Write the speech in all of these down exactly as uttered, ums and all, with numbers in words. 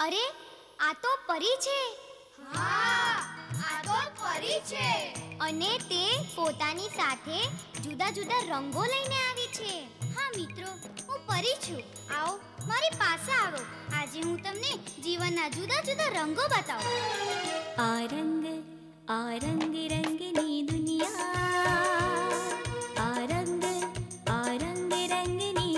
અરે આ તો પરી છે. હા, આ તો પરી છે. અને તે પોતાની સાથે જુદા જુદા રંગો લઈને આવી છે. હા મિત્રો, હું પરી છું. આવો મારી પાસે આવો. આજે હું તમને જીવનના જુદા જુદા રંગો બતાવું. આ રંગ આ રંગ રંગની દુનિયા, આ રંગ આ રંગ રંગની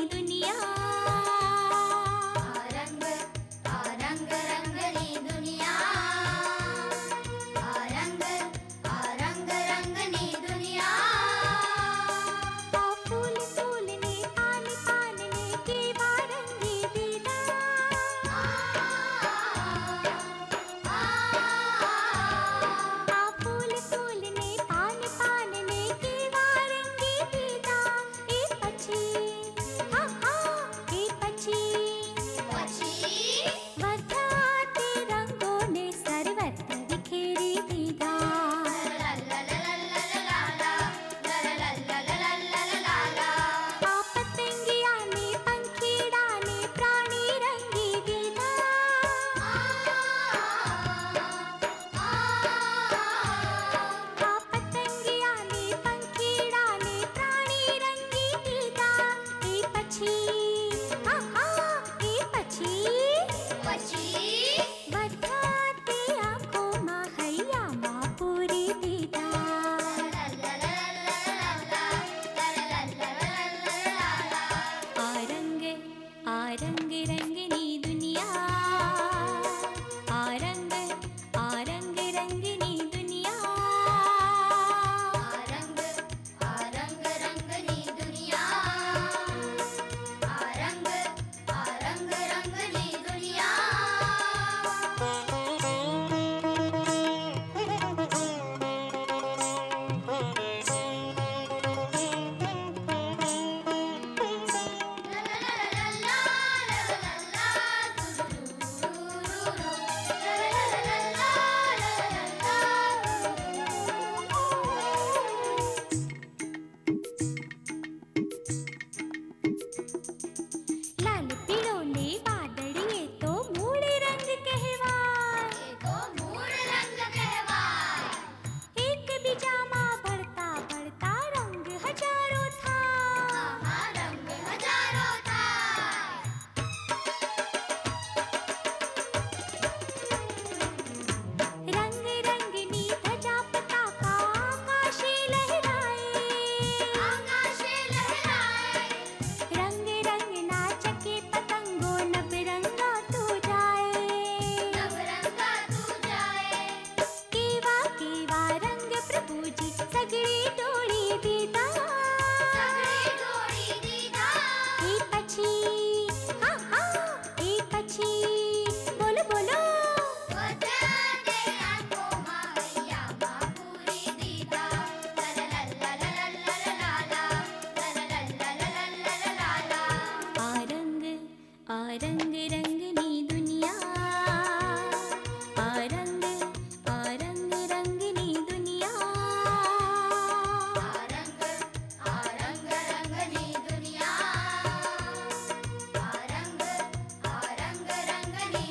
દુનિયા, આ રંગ આ રંગ રંગની દુનિયા, આ રંગ આ રંગ રંગની દુનિયા. આ ફૂલ ફૂલને પાન પાનને કેવા રંગી દીધા, આ ફૂલ ફૂલને પાન પાનને કેવા રંગી દીધા. એ પછી હા હા એ પછી પછી બધા તે રંગોને સર્વત્ર વિખેરી દીધા. આ પતંગિયાને પંખીડાને પ્રાણી રંગી દીધા, આ પતંગિયાને પંખીડાને પ્રાણી રંગી દીધા. એ પછી હા હા એ પછી પછી બધા તે આંખોમાં હૈયામાં પૂરી દીધા. આ રંગ આ રંગ રંગની દુનિયા, આ રંગ આ રંગ રંગની દુનિયા, આ રંગ આ રંગ રંગની દુનિયા, આ રંગ આ રંગ રંગની લાલ પીળો ને વાદળી એ તો મૂળ રંગ કહેવાય. એ તો મૂળ રંગ કહેવાય. એકબીજામાં ભળતા ભળતા રંગ હજારો થાય. આહા, રંગ હજારો થાય. રંગ રંગની ધજા પતાકા આકાશે લહેરાય, આકાશે લહેરાય. રંગ રંગના ચકે પતંગો નવરંગા તો જાય. નવરંગાતું જાય. કેવા કેવા રંગ પ્રભુજી સગડી ડોળી દીધા. સગડે દોડી દીધા. એ પછી હા હા એ પછી બોલો બોલો બધા તે આંખોમાં હૈયામાં પૂરી દીધા. લલલલલલલલાલા, લલલલલલલલાલા. આ રંગ આ રંગ રંગની દુનિયા, આ રંગ આ રંગ રંગની દુનિયા, આ રંગ આ રંગ રંગની દુનિયા, આ રંગ આ રંગ રંગની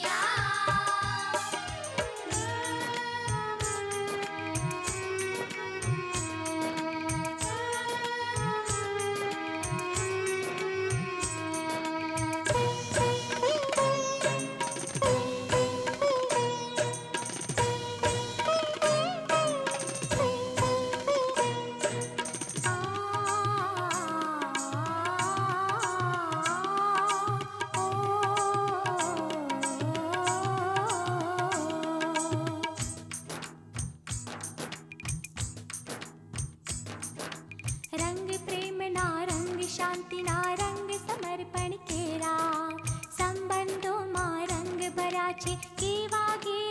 રંગ પ્રેમના રંગ શાંતિના રંગ સમર્પણ કેરા, સંબંધોમાં રંગ ભર્યા છે કેવા ગે